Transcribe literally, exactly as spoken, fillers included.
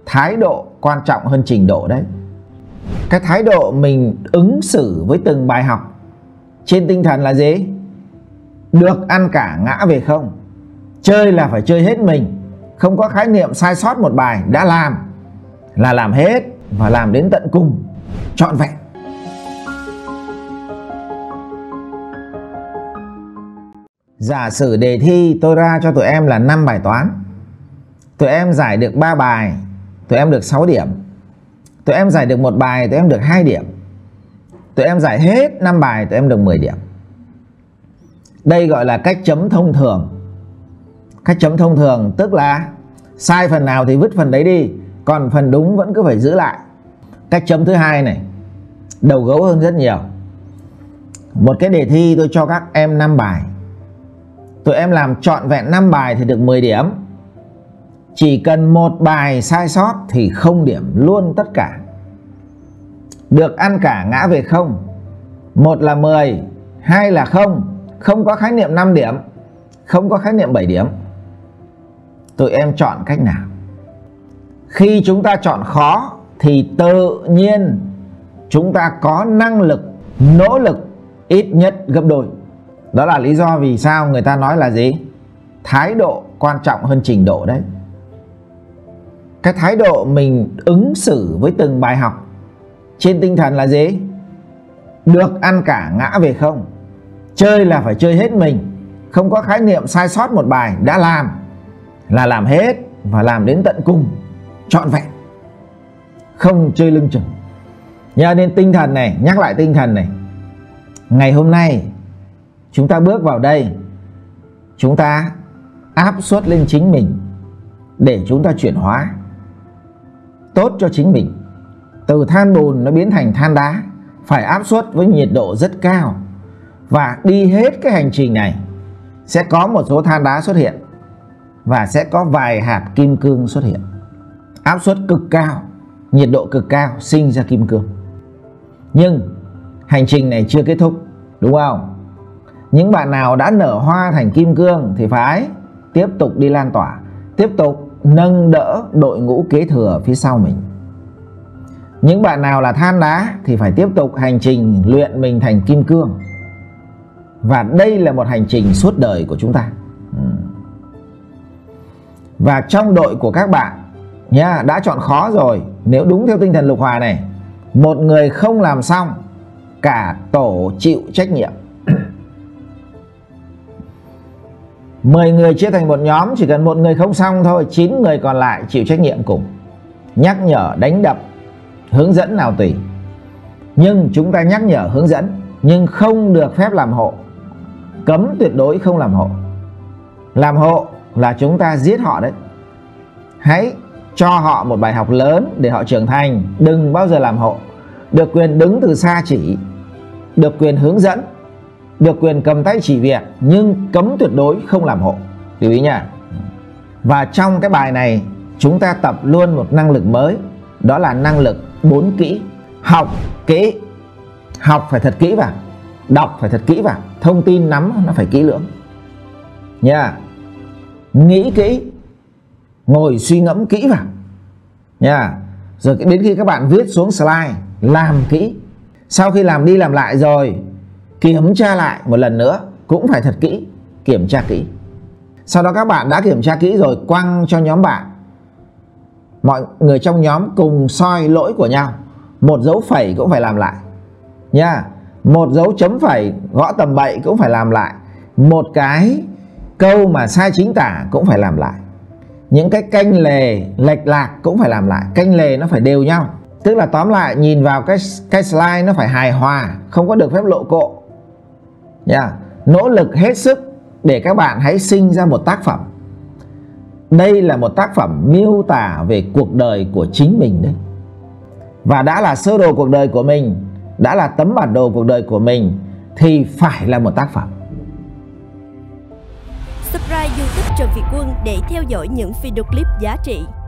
thái độ quan trọng hơn trình độ đấy. Cái thái độ mình ứng xử với từng bài học trên tinh thần là gì? Được ăn cả ngã về không. Chơi là phải chơi hết mình, không có khái niệm sai sót một bài. Đã làm là làm hết và làm đến tận cùng, trọn vẹn. Giả sử đề thi tôi ra cho tụi em là năm bài toán, tụi em giải được ba bài, tụi em được sáu điểm. Tụi em giải được một bài, tụi em được hai điểm. Tụi em giải hết năm bài, tụi em được mười điểm. Đây gọi là cách chấm thông thường. Cách chấm thông thường tức là sai phần nào thì vứt phần đấy đi, còn phần đúng vẫn cứ phải giữ lại. Cách chấm thứ hai này đầu gấu hơn rất nhiều. Một cái đề thi tôi cho các em năm bài, tụi em làm trọn vẹn năm bài thì được mười điểm. Chỉ cần một bài sai sót thì không điểm luôn tất cả. Được ăn cả ngã về không. Một là mười, hai là không. Không có khái niệm năm điểm, không có khái niệm bảy điểm. Tụi em chọn cách nào? Khi chúng ta chọn khó thì tự nhiên chúng ta có năng lực, nỗ lực ít nhất gấp đôi. Đó là lý do vì sao người ta nói là gì? Thái độ quan trọng hơn trình độ đấy. Cái thái độ mình ứng xử với từng bài học trên tinh thần là gì? Được ăn cả ngã về không. Chơi là phải chơi hết mình, không có khái niệm sai sót một bài. Đã làm là làm hết và làm đến tận cùng, trọn vẹn, không chơi lưng chừng. Nhớ đến tinh thần này, nhắc lại tinh thần này. Ngày hôm nay chúng ta bước vào đây, chúng ta áp suất lên chính mình để chúng ta chuyển hóa tốt cho chính mình. Từ than bùn nó biến thành than đá, phải áp suất với nhiệt độ rất cao. Và đi hết cái hành trình này sẽ có một số than đá xuất hiện và sẽ có vài hạt kim cương xuất hiện. Áp suất cực cao, nhiệt độ cực cao sinh ra kim cương. Nhưng hành trình này chưa kết thúc, đúng không? Những bạn nào đã nở hoa thành kim cương thì phải tiếp tục đi lan tỏa, tiếp tục nâng đỡ đội ngũ kế thừa phía sau mình. Những bạn nào là than đá thì phải tiếp tục hành trình luyện mình thành kim cương. Và đây là một hành trình suốt đời của chúng ta. Và trong đội của các bạn nha, đã chọn khó rồi, nếu đúng theo tinh thần lục hòa này, một người không làm xong, cả tổ chịu trách nhiệm. Mười người chia thành một nhóm, chỉ cần một người không xong thôi, chín người còn lại chịu trách nhiệm cùng. Nhắc nhở, đánh đập, hướng dẫn nào tùy. Nhưng chúng ta nhắc nhở, hướng dẫn, nhưng không được phép làm hộ. Cấm tuyệt đối không làm hộ. Làm hộ là chúng ta giết họ đấy. Hãy cho họ một bài học lớn để họ trưởng thành. Đừng bao giờ làm hộ. Được quyền đứng từ xa chỉ, được quyền hướng dẫn, được quyền cầm tay chỉ việc, nhưng cấm tuyệt đối không làm hộ. Lưu ý nha. Và trong cái bài này chúng ta tập luôn một năng lực mới. Đó là năng lực bốn kỹ. Học kỹ. Học phải thật kỹ vào, đọc phải thật kỹ vào, thông tin nắm nó phải kỹ lưỡng nha. Nghĩ kỹ, ngồi suy ngẫm kỹ vào nha. Rồi đến khi các bạn viết xuống slide, làm kỹ. Sau khi làm đi làm lại rồi, kiểm tra lại một lần nữa, cũng phải thật kỹ, kiểm tra kỹ. Sau đó các bạn đã kiểm tra kỹ rồi, quăng cho nhóm bạn. Mọi người trong nhóm cùng soi lỗi của nhau. Một dấu phẩy cũng phải làm lại nha. Một dấu chấm phẩy gõ tầm bậy cũng phải làm lại. Một cái câu mà sai chính tả cũng phải làm lại. Những cái canh lề lệch lạc cũng phải làm lại. Canh lề nó phải đều nhau. Tức là tóm lại nhìn vào cái, cái slide nó phải hài hòa, không có được phép lộ cộ nha. Nỗ lực hết sức để các bạn hãy sinh ra một tác phẩm. Đây là một tác phẩm miêu tả về cuộc đời của chính mình đấy. Và đã là sơ đồ cuộc đời của mình, đã là tấm bản đồ cuộc đời của mình, thì phải là một tác phẩm. Subscribe YouTube Trần Việt Quân để theo dõi những video clip giá trị.